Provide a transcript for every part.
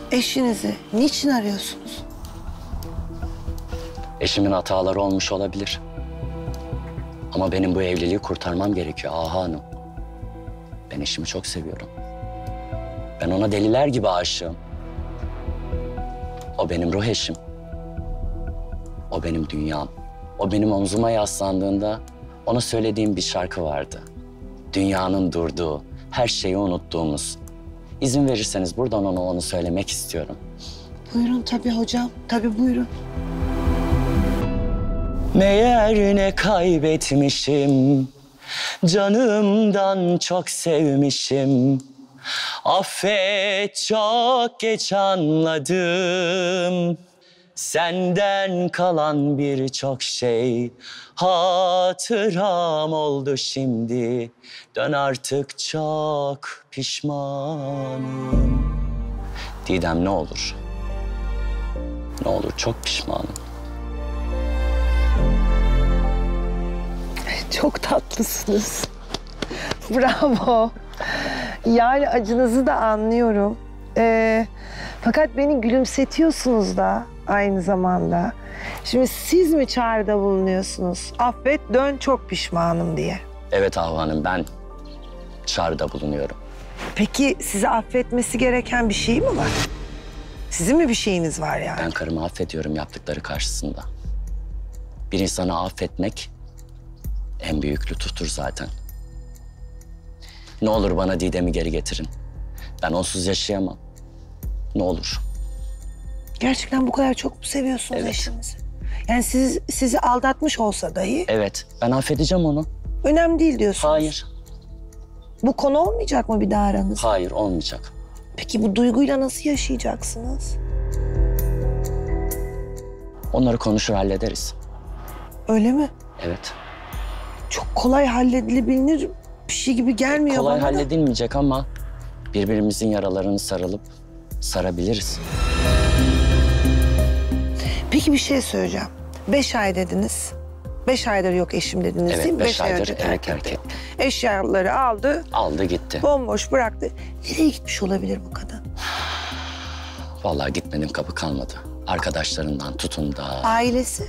eşinizi niçin arıyorsunuz? Eşimin hataları olmuş olabilir. Ama benim bu evliliği kurtarmam gerekiyor Ahu Hanım. Ben eşimi çok seviyorum. Ben ona deliler gibi aşığım. O benim ruh eşim. O benim dünyam. O benim omzuma yaslandığında ona söylediğim bir şarkı vardı. Dünyanın durduğu, her şeyi unuttuğumuz. İzin verirseniz buradan ona onu söylemek istiyorum. Buyurun tabii hocam, tabii buyurun. Meğer ne kaybetmişim, canımdan çok sevmişim. Affet, çok geç anladım. Senden kalan birçok şey hatıram oldu şimdi. Dön artık, çok pişmanım. Didem ne olur? Ne olur, çok pişmanım. Çok tatlısınız. Bravo. Yani acınızı da anlıyorum. Fakat beni gülümsetiyorsunuz da aynı zamanda. Şimdi siz mi çağrıda bulunuyorsunuz? Affet, dön, çok pişmanım diye. Evet Ahu Hanım, ben çağrıda bulunuyorum. Peki sizi affetmesi gereken bir şey mi var? Sizin mi bir şeyiniz var yani? Ben karımı affediyorum yaptıkları karşısında. Bir insanı affetmek en büyük lütuftur zaten. Ne olur bana Didem'i geri getirin. Ben onsuz yaşayamam. Ne olur. Gerçekten bu kadar çok mu seviyorsunuz Evet. eşinizi? Yani sizi aldatmış olsa dahi Evet, ben affedeceğim onu. önemli değil diyorsunuz. Hayır, Bu konu olmayacak mı bir daha aranızda? hayır olmayacak. Peki bu duyguyla nasıl yaşayacaksınız? Onları konuşur hallederiz. Öyle mi? Evet. Çok kolay halledilebilir bir şey gibi gelmiyor Kolay bana da. halledilmeyecek ama birbirimizin yaralarını sarılıp sarabiliriz. Peki bir şey söyleyeceğim. 5 ay dediniz. 5 aydır yok eşim dediniz Evet, değil mi? 5 5 ay aydır önce evet, terk etti. terk etti. Eşyaları aldı, Aldı gitti. bomboş bıraktı. Nereye gitmiş olabilir bu kadın? Vallahi gitmedim, kapı kalmadı. Arkadaşlarından tutun da. Ailesi?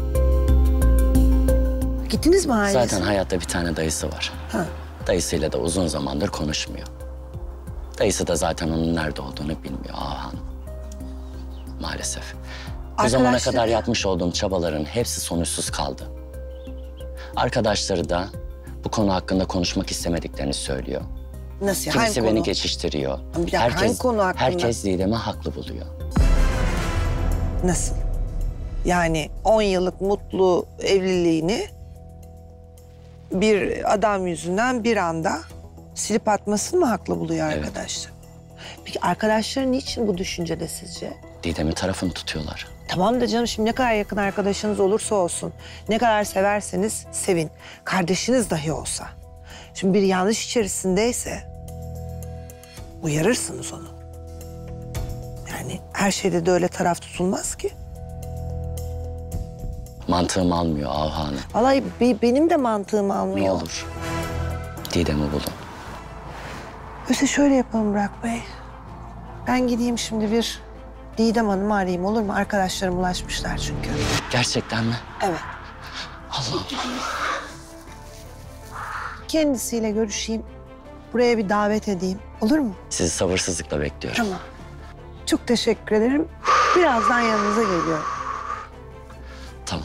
Gittiniz mi ailesi? Zaten hayatta bir tane dayısı var. Ha. Dayısıyla da uzun zamandır konuşmuyor. Dayısı da zaten onun nerede olduğunu bilmiyor Ahu Hanım. Maalesef. Bu zamana Arkadaşları- kadar yapmış olduğum çabaların hepsi sonuçsuz kaldı. Arkadaşları da bu konu hakkında konuşmak istemediklerini söylüyor. Nasıl? Kimisi Hangi beni konu? geçiştiriyor. Bir dakika, hangi konu hakkında? Herkes Didem'i haklı buluyor. Nasıl? Yani 10 yıllık mutlu evliliğini bir adam yüzünden bir anda silip atmasını mı haklı buluyor Evet. arkadaşlar? Peki arkadaşlar niçin bu düşüncede sizce? Didem'in tarafını tutuyorlar. Tamam da canım, şimdi ne kadar yakın arkadaşınız olursa olsun, ne kadar severseniz sevin, kardeşiniz dahi olsa. Şimdi bir yanlış içerisindeyse uyarırsınız onu. Yani her şeyde de öyle taraf tutulmaz ki. Mantığım almıyor Ahu Hanım. Vallahi benim de mantığım almıyor. Ne olur Didem'i bulun. Öyleyse şöyle yapalım Burak Bey. Ben gideyim şimdi bir Didem Hanım'ı arayayım, olur mu? Arkadaşlarım ulaşmışlar çünkü. Gerçekten mi? Evet. Allah'ım. Kendisiyle görüşeyim. Buraya bir davet edeyim. Olur mu? Sizi sabırsızlıkla bekliyorum. Tamam. Çok teşekkür ederim. Birazdan yanınıza geliyorum. Tamam.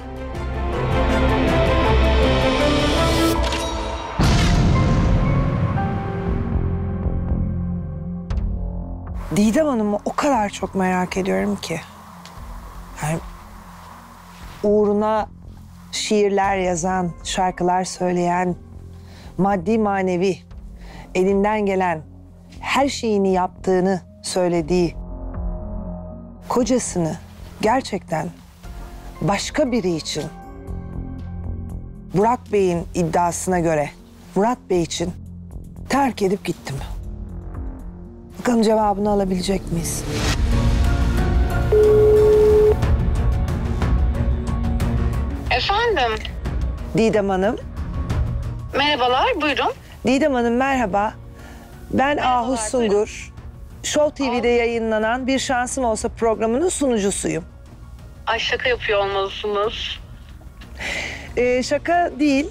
Didem Hanım'ı o kadar çok merak ediyorum ki. Yani uğruna şiirler yazan, şarkılar söyleyen, maddi manevi elinden gelen her şeyini yaptığını söylediği kocasını gerçekten başka biri için, Burak Bey'in iddiasına göre Murat Bey için terk edip gitti mi? Bakalım cevabını alabilecek miyiz? Efendim, Didem Hanım. merhabalar, buyurun. Didem Hanım merhaba. Ben Ahu Merhabalar, Sungur. Show TV'de yayınlanan Bir Şansım Olsa programının sunucusuyum. Ay şaka yapıyor olmalısınız. Şaka değil.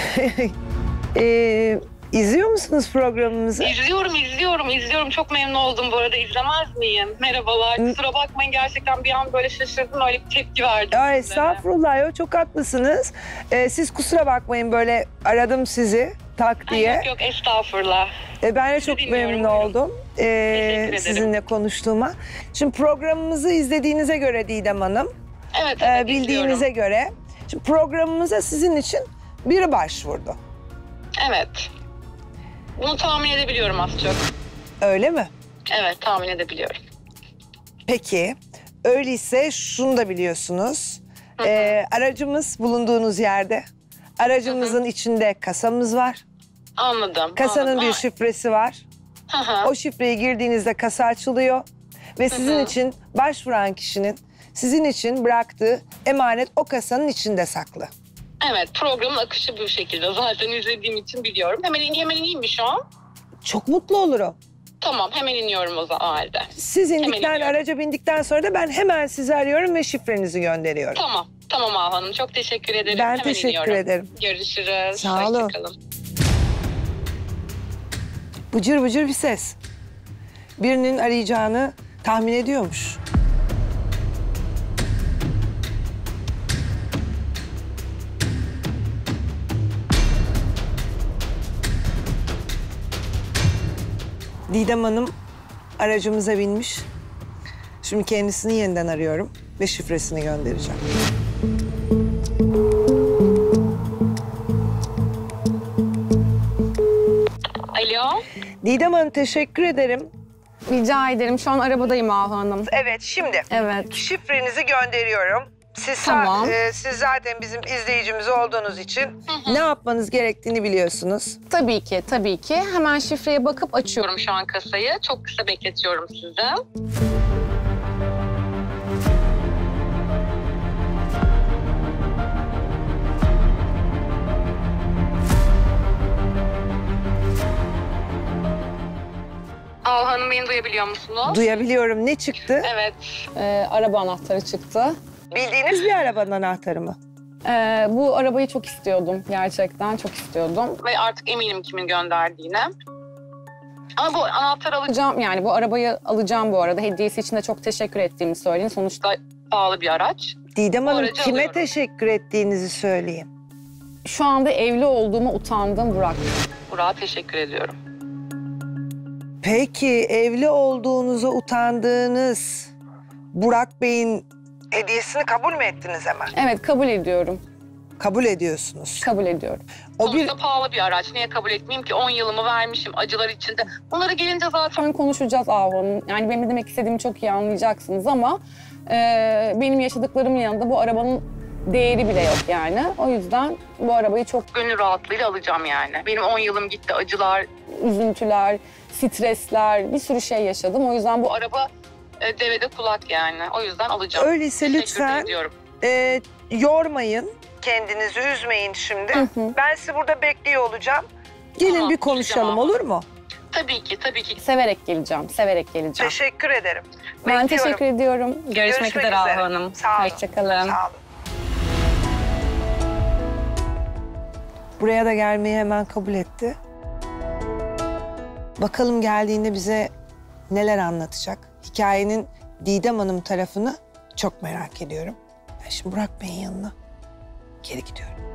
İzliyor musunuz programımızı? İzliyorum. Çok memnun oldum bu arada. İzlemez miyim? Merhabalar. Kusura bakmayın, gerçekten bir an böyle şaşırdım. Öyle bir tepki verdim. Ay, size. estağfurullah, çok haklısınız. Siz kusura bakmayın, böyle aradım sizi tak Ay, diye. yok estağfurullah. Ben de Sizi çok dinliyorum, memnun buyurun. oldum ederim. sizinle konuştuğuma. Şimdi programımızı izlediğinize göre Didem Hanım, Evet, bildiğinize izliyorum. göre, şimdi programımıza sizin için biri başvurdu. Evet. Bunu tahmin edebiliyorum az çok. Öyle mi? Evet, tahmin edebiliyorum. Peki, öyleyse şunu da biliyorsunuz. Aracımız bulunduğunuz yerde. Aracımızın içinde kasamız var. Anladım. Kasanın anladım. bir şifresi var. Hı hı. O şifreyi girdiğinizde kasa açılıyor. Ve sizin için başvuran kişinin sizin için bıraktığı emanet o kasanın içinde saklı. Evet, programın akışı bu şekilde. Zaten izlediğim için biliyorum. Hemen ineyim mi şu an? Çok mutlu olurum. Tamam, hemen iniyorum o zaman halde. Siz indikten, iniyorum. araca bindikten sonra da ben hemen sizi arıyorum ve şifrenizi gönderiyorum. Tamam Ahu Hanım. Çok teşekkür ederim. Ben Hemen teşekkür iniyorum. ederim. Görüşürüz. Sağ olun. Hoşçakalın. Bıcır bıcır bir ses. Birinin arayacağını tahmin ediyormuş. Didem Hanım aracımıza binmiş. Şimdi kendisini yeniden arıyorum ve şifresini göndereceğim. Alo. Didem Hanım, teşekkür ederim. Rica ederim. Şu an arabadayım Ahu Hanım. Evet, şimdi Evet. şifrenizi gönderiyorum. Tamam. Siz zaten bizim izleyicimiz olduğunuz için ne yapmanız gerektiğini biliyorsunuz. Tabii ki, tabii ki. Hemen şifreye bakıp açıyorum. Açıyorum şu an kasayı. Çok kısa bekletiyorum sizi. Ahu Hanım, beni duyabiliyor musunuz? Duyabiliyorum. Ne çıktı? Evet. Araba anahtarı çıktı. Bildiğiniz bir arabanın anahtarı mı? Bu arabayı çok istiyordum. Gerçekten çok istiyordum. Ve artık eminim kimin gönderdiğine. Ama bu anahtarı Alacağım, yani bu arabayı alacağım bu arada. Hediyesi için de çok teşekkür ettiğimi söyleyin. Sonuçta da pahalı bir araç. Didem Hanım, aracı kime alıyorum. teşekkür ettiğinizi söyleyin. şu anda evli olduğuma utandım Burak. Burak'a teşekkür ediyorum. Peki, evli olduğunuza utandığınız Burak Bey'in hediyesini kabul mü ettiniz hemen? Evet, kabul ediyorum. Kabul ediyorsunuz. Kabul ediyorum. O bir Sonuçta pahalı bir araç. Niye kabul etmeyeyim ki? 10 yılımı vermişim acılar içinde. Bunları gelince zaten Sonra konuşacağız Ahu Hanım. Yani benim ne demek istediğimi çok iyi anlayacaksınız ama benim yaşadıklarımın yanında bu arabanın değeri bile yok yani. O yüzden bu arabayı çok gönül rahatlığıyla alacağım yani. Benim 10 yılım gitti, acılar. üzüntüler, stresler, bir sürü şey yaşadım. O yüzden bu Bu araba devede kulak yani. O yüzden alacağım. öyleyse Teşekkür lütfen ediyorum. yormayın. Kendinizi üzmeyin şimdi. Ben sizi burada bekliyor olacağım. Gelin Tamam, bir konuşalım, tamam. olur mu? Tabii ki. severek geleceğim, severek geleceğim. Teşekkür ederim. Ben Bekliyorum. teşekkür ediyorum. Görüşmek üzere. Ahu Hanım. Sağ olun. Hoşçakalın. Sağ olun. Buraya da gelmeyi hemen kabul etti. Bakalım geldiğinde bize neler anlatacak. Hikayenin Didem Hanım tarafını çok merak ediyorum. Ben şimdi Burak Bey'in yanına geri gidiyorum.